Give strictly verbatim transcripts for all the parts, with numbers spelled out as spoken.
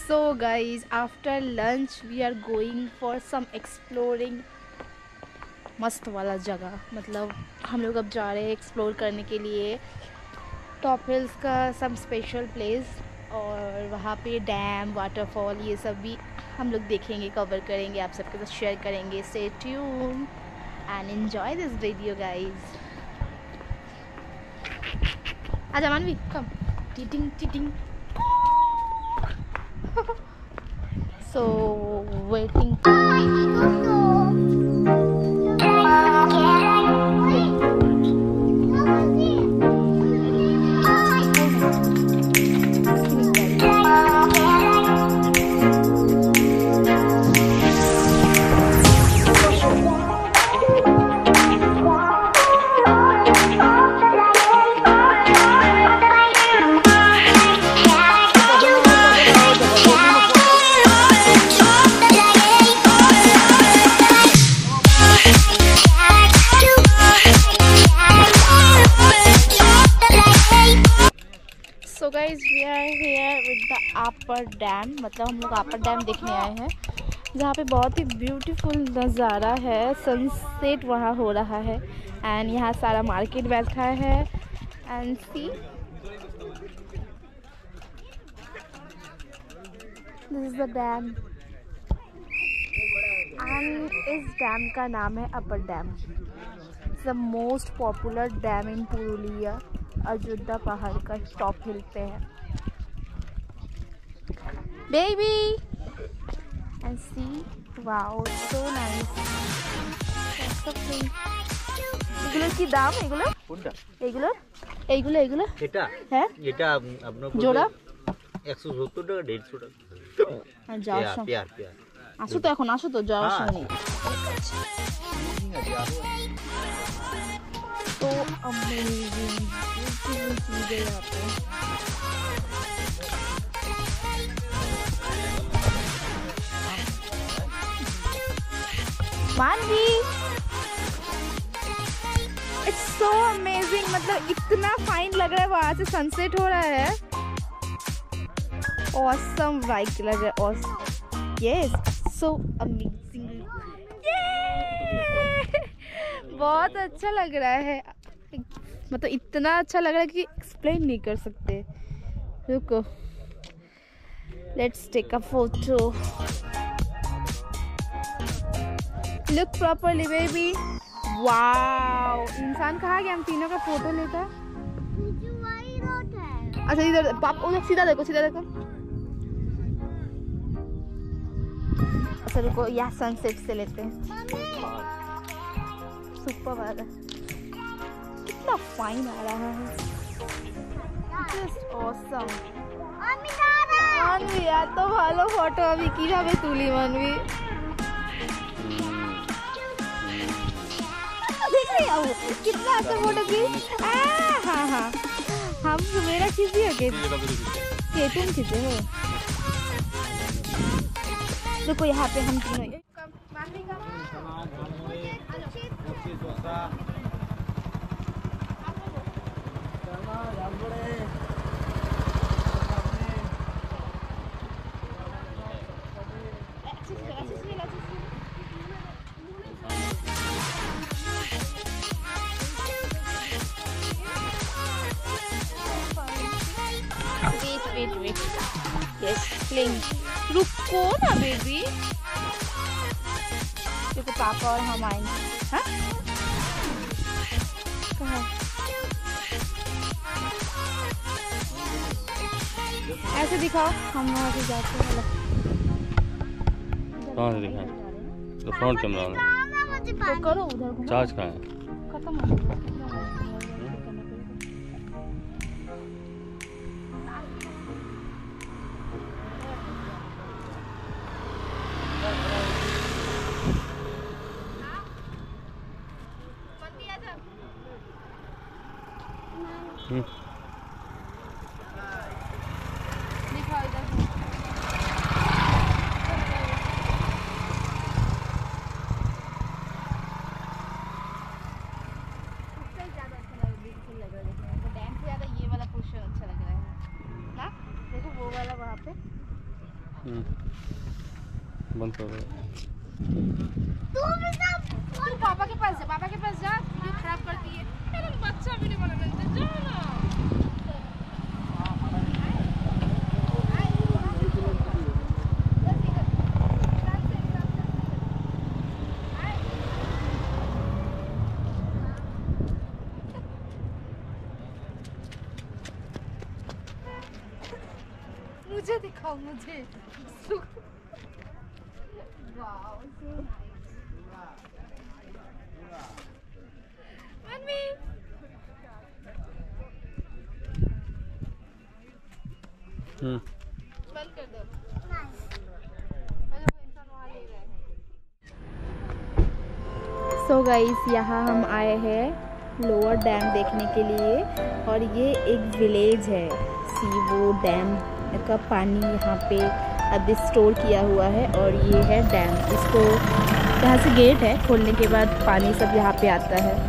So guys, after lunch we are going for some exploring मस्त वाला जगह। मतलब हम लोग अब जा रहे हैं एक्सप्लोर करने के लिए टॉप हिल्स का सम स्पेशल प्लेस, और वहाँ पे डैम, वाटरफॉल, ये सब भी हम लोग देखेंगे, कवर करेंगे, आप सबके साथ शेयर करेंगे। Stay tune and enjoy this video guys. आजा मानवी, कम। टिटिंग टिटिंग। So waiting. So guys, we are here with the upper dam. मतलब हम लोग अपर डैम देखने आए हैं, जहाँ पे बहुत ही ब्यूटीफुल नज़ारा है। सनसेट वहाँ हो रहा है एंड यहाँ सारा मार्केट बैठा है। And see, this is the dam and इस डैम का नाम है upper dam. It's the most popular dam in Purulia. Ayodhya Pahar का टॉप हिल पे है baby. And see, wow, so nice. এগুলোর কি দাম? এগুলো কোনটা? এগুলো এইগুলো এগুলো এটা হ্যাঁ, এটা আপনার জোড়া একশো সত্তর টাকা, দেড়শো টাকা। যাও পেয়ার পেয়ার আসো তো, এখন আসো তো, যাওয়ার সময়। तो अमेजिंग चीज़ है यहाँ पे। मानवी, इट्स सो अमेजिंग। मतलब इतना फाइन लग रहा है, वहाँ से सनसेट हो रहा है। ऑसम वाइब लग रहा है। Awesome, yes, so amazing. बहुत अच्छा लग रहा है। मतलब इतना अच्छा लग रहा है कि एक्सप्लेन नहीं कर सकते। रुको, let's take a photo. Look properly baby. Wow, इंसान कहाँ गया? हम तीनों का फोटो लेता। अच्छा इधर पाप, उधर सीधा देखो, सीधा देखो। अच्छा रुको, यहाँ सनसेट से लेते हैं। सुपर वाला कितना फाइन आ रहा है। Just awesome। मानवी यार, तो ভালো ফটো আমি কিভাবে তুলি मानवी? देख रही हो कितना अच्छा फोटो की। हाँ हाँ, हम मेरा खींची हो के ये तुम खींचे हो। देखो यहाँ पे हम तीनों wait wait wait yes playing. रुको ना बेबी, देखो पापा और हम आएंगे। हाँ कहाँ? ऐसे दिखाओ, हम वहाँ से जाते हैं। कहाँ से दिखाएं? तो फ्रंट कैमरा में तो करो उधर। चार्ज कहाँ है? खत्म हो गया। हम्म बंद कर दो। तू पापा के पास जा, पापा के पास जा, वीडियो खराब करती है। अरे बच्चा वीडियो बनाने दे, जा ना। मुझे दिखाओ, मुझे। Wow, so nice. मम्मी। हम्म। बंद कर दो। सो गाइस, यहाँ हम आए हैं लोअर डैम देखने के लिए और ये एक विलेज है। सी वो डैम का पानी यहाँ पे अभी स्टोर किया हुआ है और ये है डैम। इसको यहाँ से गेट है, खोलने के बाद पानी सब यहाँ पे आता है।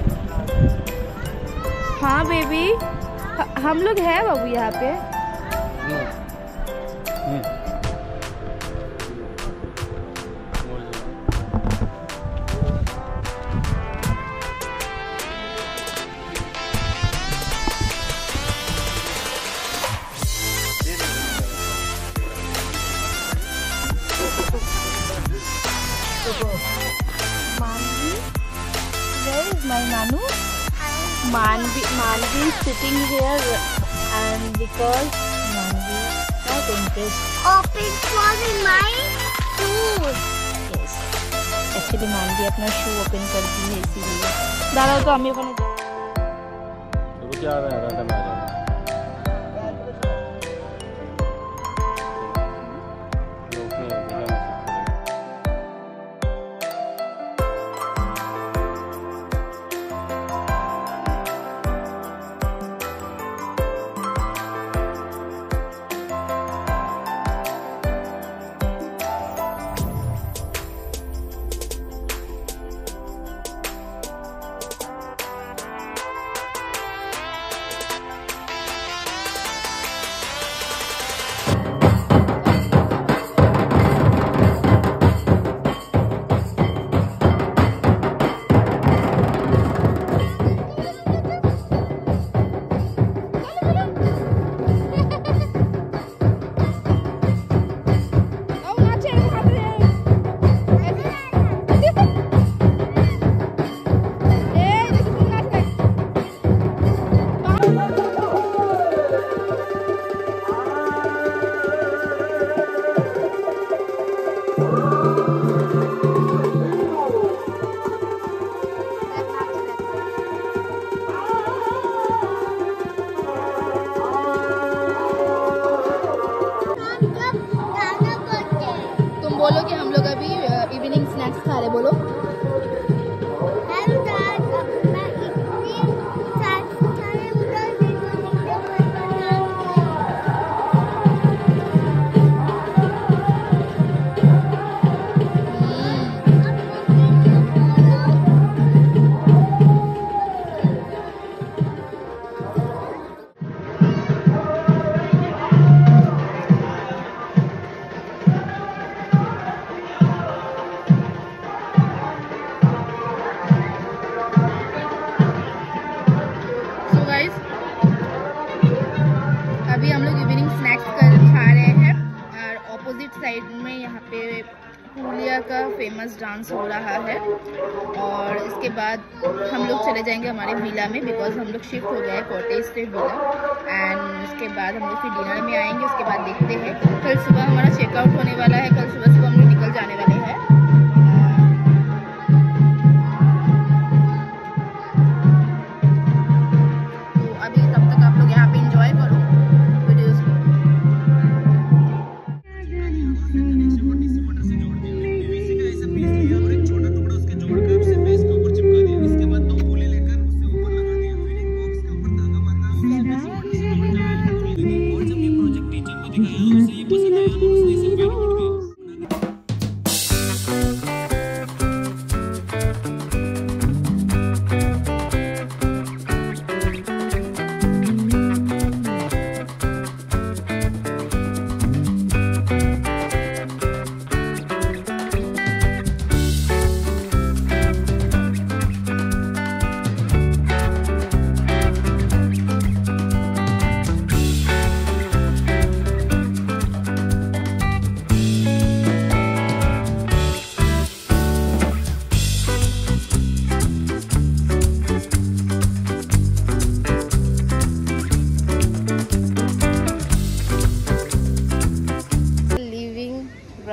हाँ बेबी, हम लोग हैं बाबू यहाँ पे। Manvi, where is my Nanu? Manvi, Manvi is sitting here and because Manvi not interested. Open for my shoes. Yes. Actually Manvi अपना शू ओपन कर दी है इसीलिए। दादा तो अम्मी को नहीं। तो क्या आ रहा है दादा में आ बोलो कि हम लोग अभी इवनिंग स्नैक्स खा रहे। बोलो अभी हम लोग इवनिंग स्नैक्स कर खा रहे हैं और ऑपोजिट साइड में यहाँ पे पुलिया का फेमस डांस हो रहा है और इसके बाद हम लोग चले जाएंगे हमारे विला में बिकॉज हम लोग शिफ्ट हो गए हैं कॉटेज स्टे विला एंड उसके बाद हम लोग फिर डिनर में आएंगे। उसके बाद देखते हैं, कल सुबह हमारा चेकआउट होने वाला है, कल सुबह सुबह हम लोग निकल जाने वाले हैं। तो अभी तब तक आप लोग यहाँ पे इंजॉय करो वीडियोस को।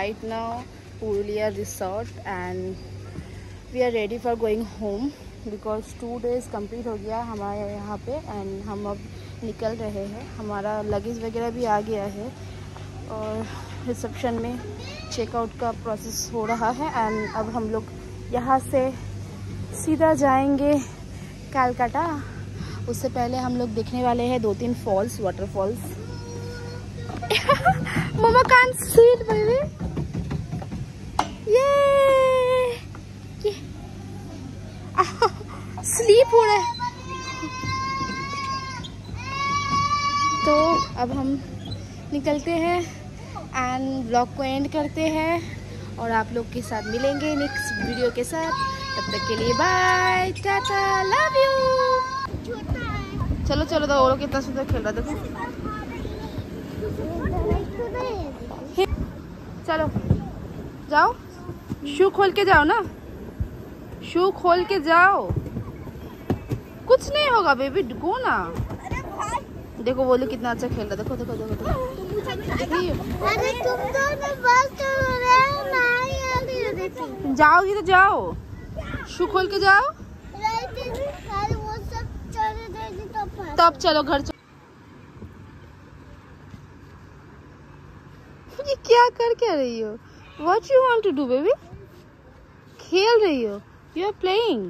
right now Purulia resort and we are ready for going home because two days complete हो गया हमारे यहाँ पे and हम अब निकल रहे हैं। हमारा लगेज वगैरह भी आ गया है और रिसेप्शन में चेकआउट का प्रोसेस हो रहा है एंड अब हम लोग यहाँ से सीधा जाएंगे कलकत्ता। उससे पहले हम लोग देखने वाले हैं दो तीन falls, waterfalls. Mama can't see it baby. ये स्लीप हो रहा है। तो अब हम निकलते हैं एंड ब्लॉग को एंड करते हैं और आप लोग के साथ मिलेंगे नेक्स्ट वीडियो के साथ। तब तक के लिए बाय, टाटा, लव यू। चलो चलो, तो और कितना सुंदर खेल रहा देखो। चलो जाओ, शू खोल के जाओ ना, शू खोल के जाओ। कुछ नहीं होगा बेबी, गो ना। देखो वो लोग कितना अच्छा खेल रहा है। देखो देखो देखो देखो, अरे तुम तो बस कर रहे हो, मैं आ रही हूं। जाओगी तो जाओ, शू खोल के जाओ। अरे वो सब चले जाएगी तो तब चलो घर चलो। ये क्या कर क्या रही हो? What you want to do baby? खेल रही हो? You are playing.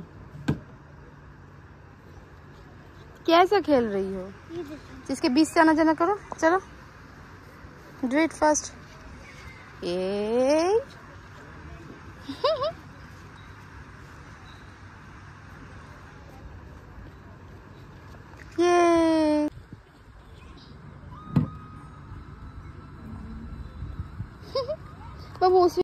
कैसा खेल रही हो? जिसके बीच से आना जाना करो। चलो do it fast. ये ये बाबू